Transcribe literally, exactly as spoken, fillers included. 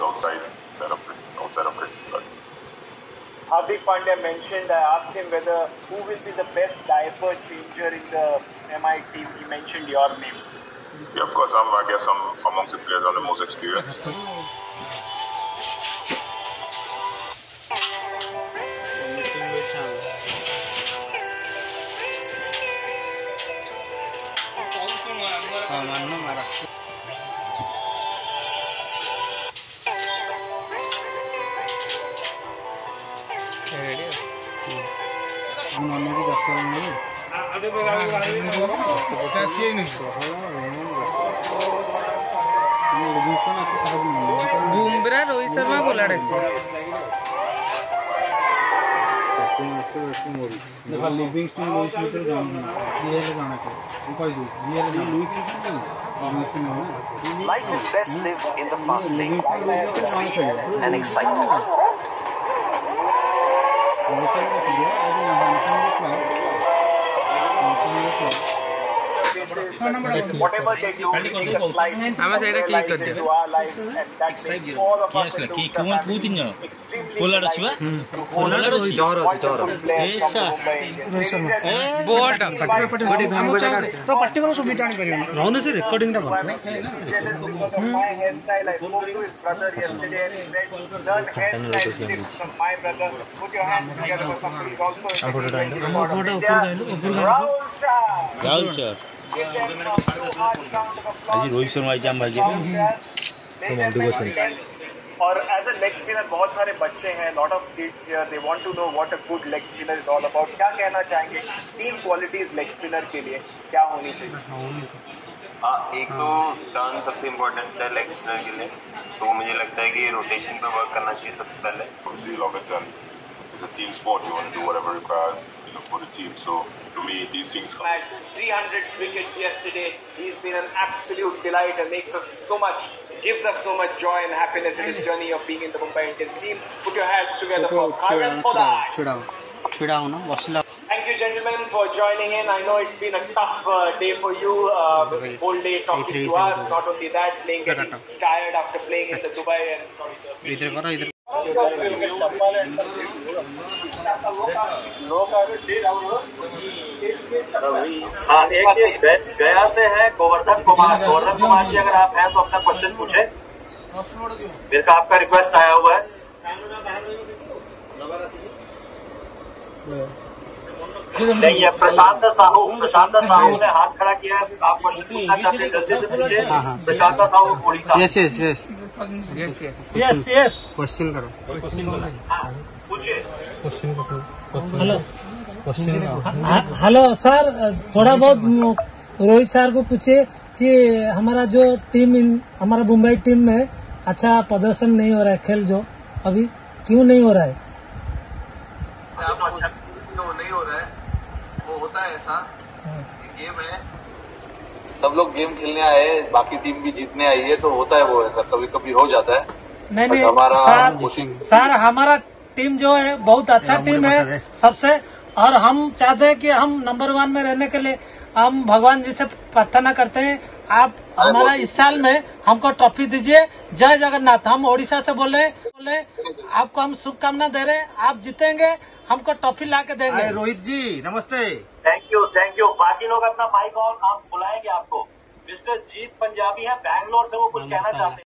outside, outside of cricket, outside of cricket. Sorry. Hardik Pandya mentioned, I asked him whether who will be the best diaper changer in the M I team. He mentioned your name. Yeah, of course, I'm, I guess I'm amongst the players on the most experienced. Bumrah Rohit Sharma बोला Life is best lived in the fast lane with speed and excitement. Whatever they do, we take a slight into our lives, and that makes all of us into the family extremely delighted to hold wonderful players from Mumbai Indians. Bold तो particular सुबह टाणी करियो रहने से recording टा Because of my hairstyle, I spoke to his brother yesterday and he said, learn hairstyle tips from my brother. Put your hands together for somebody who's also in the Rahul Shah. Rahul sir आज रोहित शर्मा जाम भाई और as a leg spinner बहुत सारे बच्चे हैं, lot of kids here, they want to know what a good leg spinner is all about. क्या कहना चाहेंगे तीन क्वालिटीज लेग स्पिनर के लिए क्या होनी चाहिए? हाँ, एक तो टर्न सबसे इम्पोर्टेंट है लेग स्पिनर के लिए, तो मुझे लगता है कि रोटेशन पे वर्क करना चाहिए सबसे पहले. Obviously, longer term, it's a team sport. You want to do whatever required, you know, for the team. So to me, these things come. At three hundred wickets yesterday, he's been an absolute delight and makes us so much, gives us so much joy and happiness in his journey of being in the Mumbai Indians team. Put your hands together for Khagan Podai. Thank you, gentlemen, for joining in. I know it's been a tough uh, day for you, uh, whole day talking to us. Not only that, playing getting tired after playing in the Dubai and sorry. हाँ, एक ये गया से है गोवर्धन कुमार. गोवर्धन कुमार जी, अगर आप हैं तो अपना क्वेश्चन पूछे. मेरे का आपका रिक्वेस्ट आया हुआ है. नहीं, ये प्रशांत साहू प्रशांत साहू ने हाथ खड़ा किया है. आप क्वेश्चन पूछना चाहते हैं, जल्दी से पूछिए. Prashant Sahu Orissa. Yes yes yes yes yes yes question करो. पूछिए. हेलो हेलो सर, थोड़ा बहुत रोहित सर को पूछे कि हमारा जो टीम हमारा मुंबई टीम में अच्छा प्रदर्शन नहीं हो रहा है, खेल जो अभी क्यों नहीं हो रहा है? अच्छा तो नहीं हो रहा है, वो होता है ऐसा, गेम है, सब लोग गेम खेलने आए, बाकी टीम भी जीतने आई है, तो होता है वो ऐसा, कभी कभी हो जाता है. नहीं नहीं हमारा सर, सर हमारा टीम जो है बहुत अच्छा टीम है सबसे, और हम चाहते हैं कि हम नंबर वन में रहने के लिए हम भगवान जी से प्रार्थना करते हैं. आप हमारा इस साल में हमको ट्रॉफी दीजिए. जय जगन्नाथ. हम ओडिशा से बोले बोले आपको हम शुभकामना दे रहे हैं. आप जीतेंगे, हमको ट्रॉफी ला के देंगे. रोहित जी नमस्ते. Thank you thank you. बाकी लोग अपना माइक ऑन, आप बुलाएंगे आपको. मिस्टर जीत पंजाबी है बैंगलोर से, वो कुछ कहना चाहते हैं.